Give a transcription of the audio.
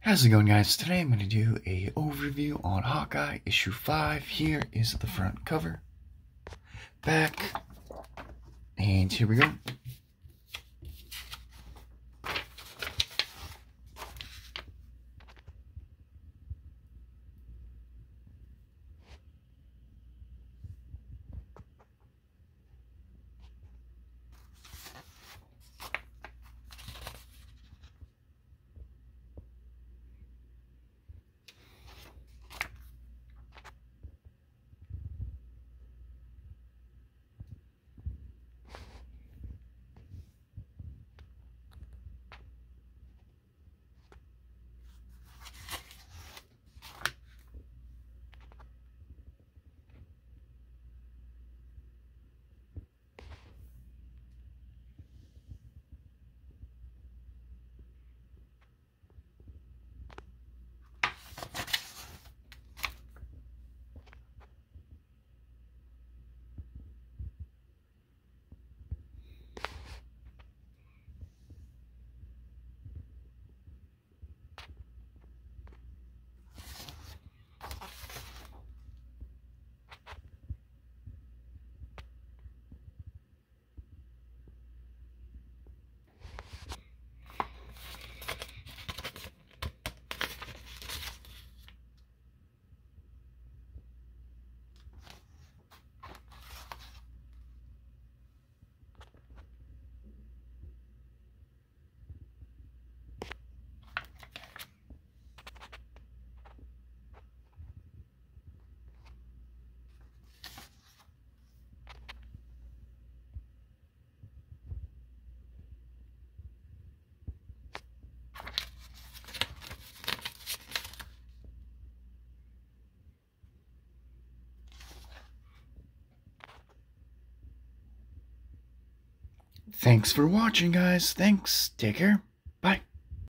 How's it going, guys? Today I'm going to do a overview on Hawkeye issue 5. Here is the front cover, back, and here we go. Thanks for watching, guys. Thanks. Take care.